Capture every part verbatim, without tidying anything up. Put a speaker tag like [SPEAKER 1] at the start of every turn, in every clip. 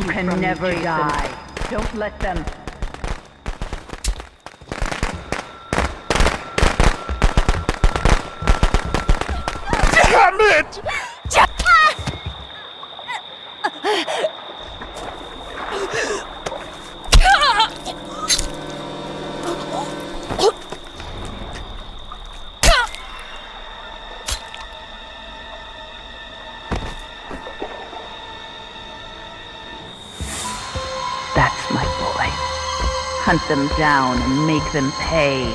[SPEAKER 1] can never die. Don't let them.
[SPEAKER 2] Damn it!
[SPEAKER 1] That's my boy. Hunt them down and make them pay.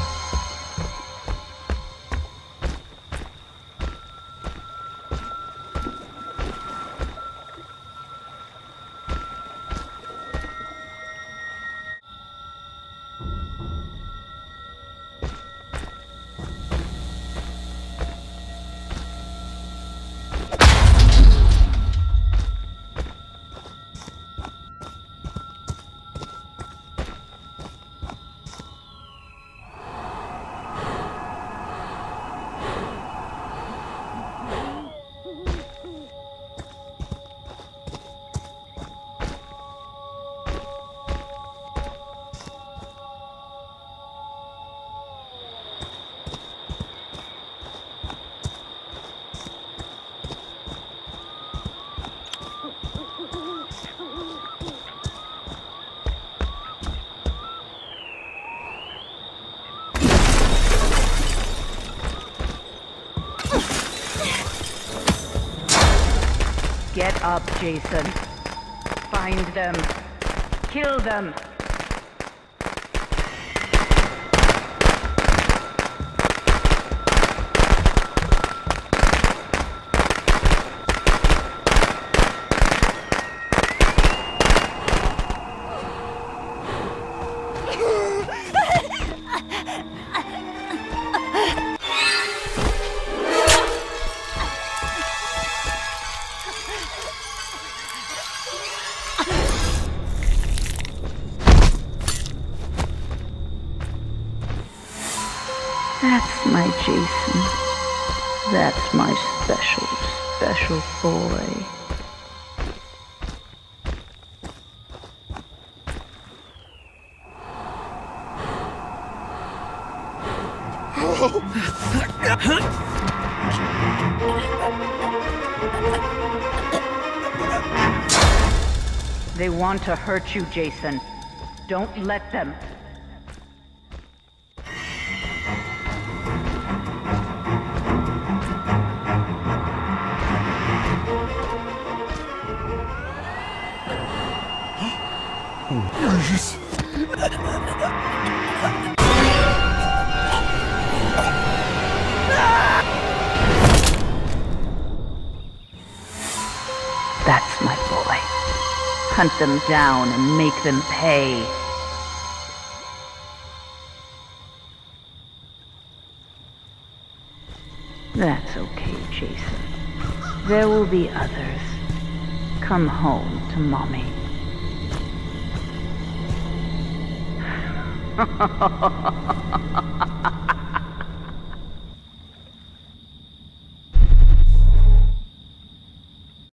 [SPEAKER 1] Get up, Jason. Find them. Kill them. That's my Jason. That's my special, special boy. They want to hurt you, Jason. Don't let them.
[SPEAKER 2] Please.
[SPEAKER 1] That's my boy. Hunt them down and make them pay. That's okay, Jason. There will be others. Come home to Mommy. Ha ha ha ha ha ha.